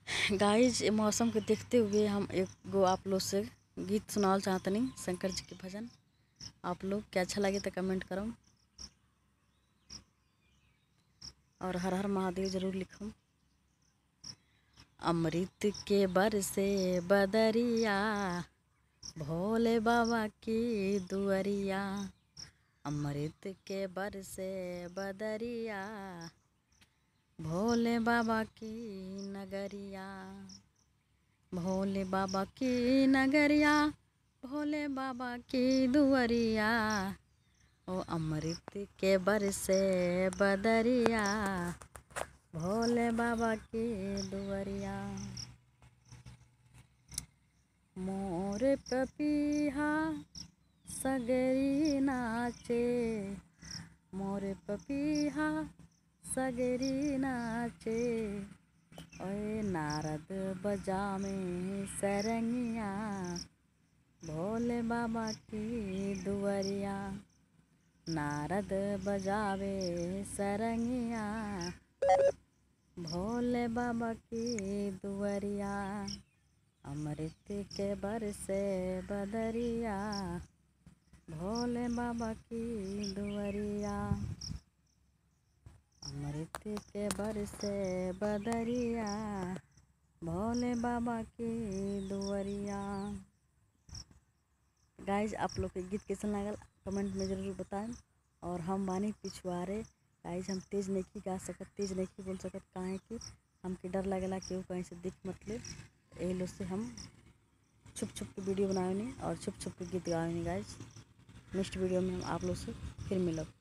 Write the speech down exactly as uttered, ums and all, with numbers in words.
Guys मौसम को देखते हुए हम एक गो आप लोग से गीत सुनाल चाहतनी शंकर जी के भजन। आप लोग क्या अच्छा लगे तो कमेंट करो और हर हर महादेव जरूर लिखो। अमृत के बरसे बदरिया भोले बाबा की दुअरिया। अमृत के बरसे बदरिया भोले बाबा की नगरिया। भोले बाबा की नगरिया भोले बाबा की दुअरिया। ओ अमृत के बरसे बदरिया भोले बाबा की दुअरिया। मोर पपीहा सगरी नाचे मोर पपीहा सगरी नाचे। ओए नारद बजावे सरंगिया भोले बाबा की दुअरिया। नारद बजावे सरंगिया भोले बाबा की दुअरिया। अमृत के बरसे बदरिया भोले बाबा की दुअरिया। अमृत के बरसे बदरिया भोले बाबा की दुअरिया। गाइज आप लोग के गीत कैसा लगल कमेंट में ज़रूर बताएं। और हम बानी पिछुआरे गाइज, हम तेज़ नहीं गा सकत, तेज़ नहीं बोल सकत, काहे कि हमके डर लगेला केहू कहीं से दिख मत ले। यही लोग से हम छुप छुप के वीडियो बनावे और छुप छुप के गीत गावे गाइज। नेक्स्ट वीडियो में हम आप लोग से फिर मिलब।